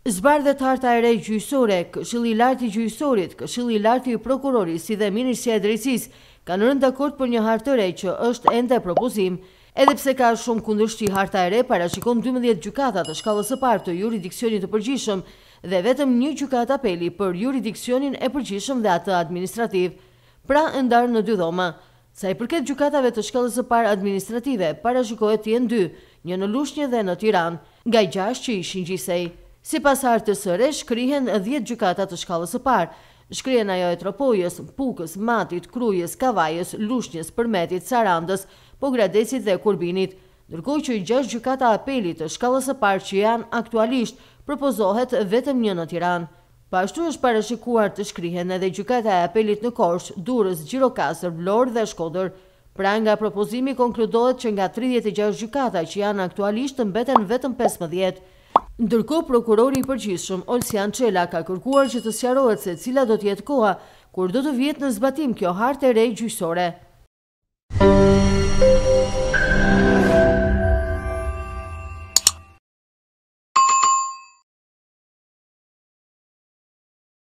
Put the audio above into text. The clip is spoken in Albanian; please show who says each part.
Speaker 1: Zbardhet harta e re gjyqësore, Këshilli i Lartë i Gjyqësorit, Këshilli i Lartë i Prokurorit si dhe Ministria e Drejtësisë kanë rënë dakord për një hartë të re që është ende propozim, edhe pse ka shumë kundërshti. Harta e re parashikon 12 gjykata të shkallës së parë të jurisdiksionit të përgjithshëm dhe vetëm një gjykatë apeli për jurisdiksionin e përgjithshëm dhe atë administrativ, pra ndarë në dy dhoma. Sa i përket gjykatave të shkallës së parë administrative, parashikohet të jenë dy, një në Lushnjë dhe në Tiranë, nga 6 që ishin gjithsej. Sipas hartës së re, shkrihen 10 gjykata të shkallës së parë. Shkrihen ajo e Tropojës, Pukës, Matit, Krujës, Kavajës, Lushnjës, Përmetit, Sarandës, Pogradesit dhe Kurbinit, ndërkohë që 6 gjykata apelit të shkallës së parë që janë aktualisht propozohet vetëm një në Tiranë. Pashtu është parashikuar të shkrihen edhe gjykata e apelit në Korçë, Durrës, Gjirokastër, Vlorë dhe Shkodër. Pra nga propozimi konkludohet që nga 36 gjykata që janë aktualisht mbeten vetëm 15. Ndërkohë prokurori i përgjithshëm Olsian Çela ka kërkuar që të sqarohet se cila do të jetë koha kur do të vihet në zbatim kjo hartë e re gjyqësore.